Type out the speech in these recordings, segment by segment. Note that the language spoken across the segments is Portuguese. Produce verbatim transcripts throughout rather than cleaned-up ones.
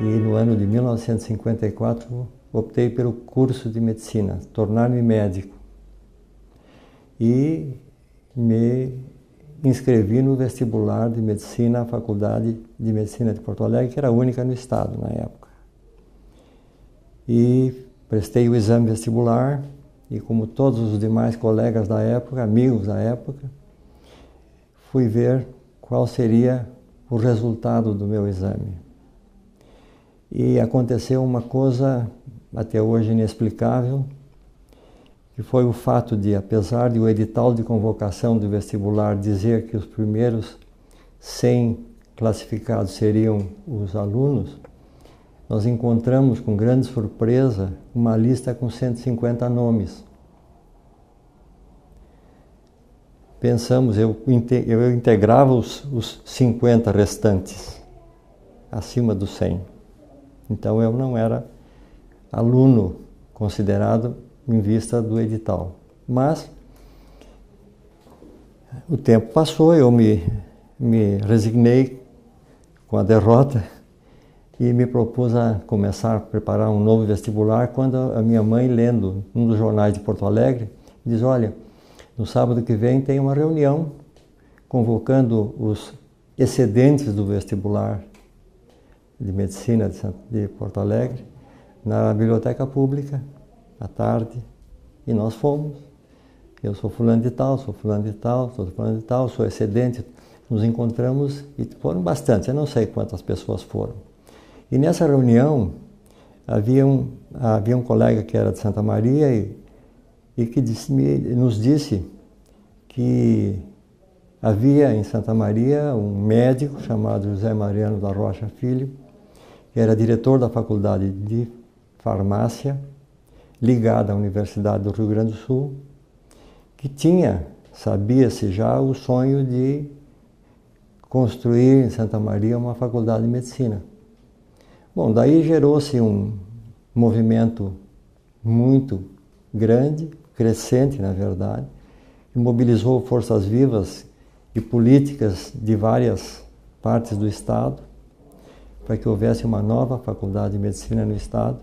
e no ano de mil novecentos e cinquenta e quatro optei pelo curso de medicina, tornar-me médico. E me inscrevi no vestibular de medicina, à Faculdade de Medicina de Porto Alegre, que era a única no estado na época. E prestei o exame vestibular e, como todos os demais colegas da época, amigos da época, fui ver qual seria o resultado do meu exame. E aconteceu uma coisa até hoje inexplicável, que foi o fato de, apesar de o edital de convocação do vestibular dizer que os primeiros cem classificados seriam os alunos, nós encontramos com grande surpresa uma lista com cento e cinquenta nomes. Pensamos, eu, eu integrava os, os cinquenta restantes, acima dos cem. Então eu não era aluno considerado em vista do edital. Mas o tempo passou, eu me, me resignei com a derrota e me propus a começar a preparar um novo vestibular, quando a minha mãe, lendo um dos jornais de Porto Alegre, diz: olha, no sábado que vem tem uma reunião convocando os excedentes do vestibular de medicina de Porto Alegre na biblioteca pública, à tarde, e nós fomos. Eu sou fulano de tal, sou fulano de tal, sou fulano de tal, sou excedente. Nos encontramos e foram bastantes, eu não sei quantas pessoas foram. E nessa reunião havia um, havia um colega que era de Santa Maria e, e que disse, nos disse que havia em Santa Maria um médico chamado José Mariano da Rocha Filho, que era diretor da Faculdade de Farmácia, ligada à Universidade do Rio Grande do Sul, que tinha, sabia-se já, o sonho de construir em Santa Maria uma faculdade de medicina. Bom, daí gerou-se um movimento muito grande, crescente na verdade, que mobilizou forças vivas e políticas de várias partes do Estado para que houvesse uma nova faculdade de medicina no Estado.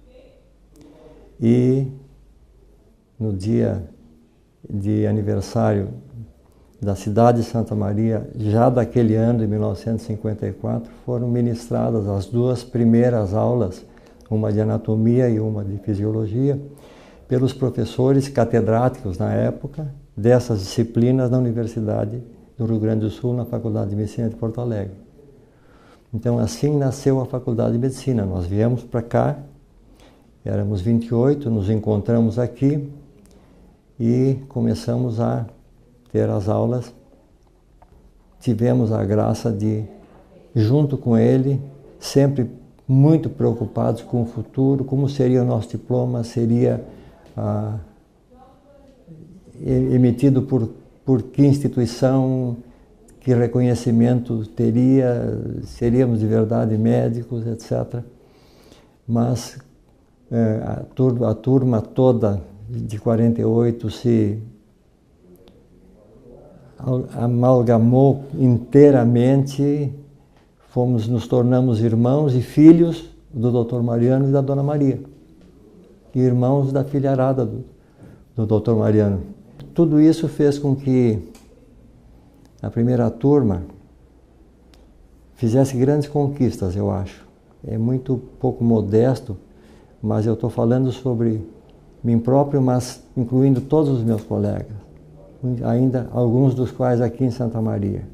E no dia de aniversário da cidade de Santa Maria, já daquele ano de mil novecentos e cinquenta e quatro, foram ministradas as duas primeiras aulas, uma de anatomia e uma de fisiologia, pelos professores catedráticos na época dessas disciplinas na Universidade do Rio Grande do Sul, na Faculdade de Medicina de Porto Alegre. Então assim nasceu a Faculdade de Medicina. Nós viemos para cá, éramos vinte e oito, nos encontramos aqui e começamos a ter as aulas. Tivemos a graça de, junto com ele, sempre muito preocupados com o futuro, como seria o nosso diploma, seria ah, emitido por, por que instituição, que reconhecimento teria, seríamos de verdade médicos, etcétera. Mas eh, a, turma, a turma toda de quarenta e oito se amalgamou inteiramente, fomos, nos tornamos irmãos e filhos do doutor Mariano e da dona Maria, e irmãos da filharada do, do doutor Mariano. Tudo isso fez com que a primeira turma fizesse grandes conquistas, eu acho. É muito pouco modesto, mas eu estou falando sobre mim próprio, mas incluindo todos os meus colegas, ainda alguns dos quais aqui em Santa Maria.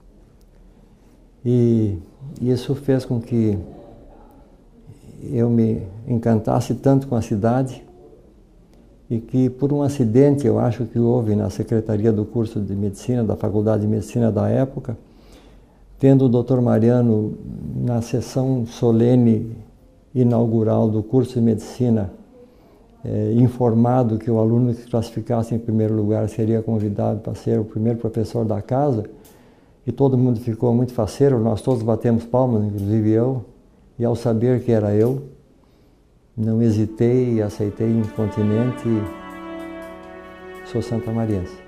E isso fez com que eu me encantasse tanto com a cidade e que, por um acidente, eu acho que houve na Secretaria do Curso de Medicina, da Faculdade de Medicina da época, tendo o doutor Mariano, na sessão solene inaugural do curso de Medicina, É, informado que o aluno que classificasse em primeiro lugar seria convidado para ser o primeiro professor da casa, e todo mundo ficou muito faceiro, nós todos batemos palmas, inclusive eu, e ao saber que era eu, não hesitei e aceitei incontinente, sou santamariense.